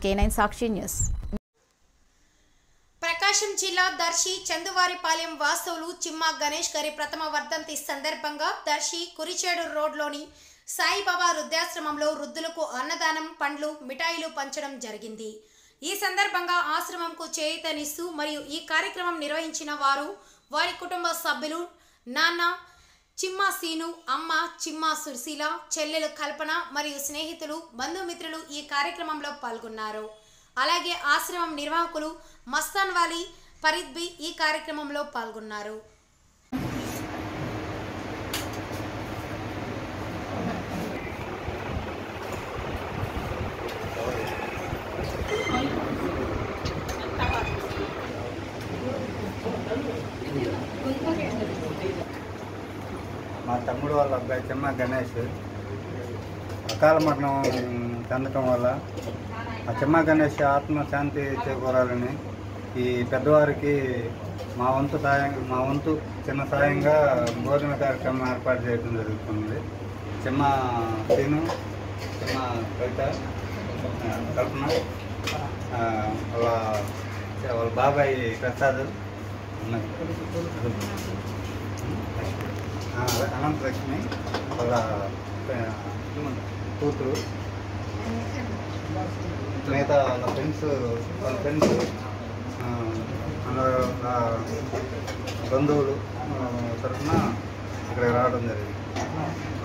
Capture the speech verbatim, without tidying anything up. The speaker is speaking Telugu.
కే నైన్ సాక్షి న్యూస్. ప్రకాశం జిల్లా దర్శి చందువారిపాలెం వాస్తవులు చిమ్మా గణేష్ గారి ప్రథమ వర్ధంతి సందర్భంగా దర్శి కురిచేడు రోడ్లోని సాయిబాబా వృద్ధాశ్రమంలో వృద్ధులకు అన్నదానం, పండ్లు, మిఠాయిలు పంచడం జరిగింది. ఈ సందర్భంగా ఆశ్రమంకు చేయూతనిస్తూ మరియు ఈ కార్యక్రమం నిర్వహించిన వారు, వారి కుటుంబ సభ్యులు, నాన్న చిమ్మా సీను, అమ్మ చిమ్మా సుశీల, చెల్లెలు కల్పన మరియు స్నేహితులు, బంధుమిత్రులు ఈ కార్యక్రమంలో పాల్గొన్నారు. అలాగే ఆశ్రమం నిర్వాహకులు మస్తాన్ వాలి, ఫరీద్బీ ఈ కార్యక్రమంలో పాల్గొన్నారు. మా తమ్ముడు వాళ్ళ అబ్బాయి చిమ్మా గణేష్ అకాల మరణం చెందటం వల్ల ఆ చిమ్మా గణేష్ ఆత్మశాంతి చేకూరాలని ఈ పెద్దవారికి మా వంతు సాయం మా వంతు చిన్న సాయంగా భోజన కార్యక్రమం ఏర్పాటు చేయడం జరుగుతుంది. చిమ్మా సీను, చిమ్మా కవిత, కల్పన, వాళ్ళ వాళ్ళ బాబాయ్ ప్రసాద్, అనంతలక్ష్మి వాళ్ళ కూతురు, మిగతా వాళ్ళ ఫ్రెండ్స్ వాళ్ళ ఫ్రెండ్స్ బంధువులు తరఫున ఇక్కడికి రావడం జరిగింది.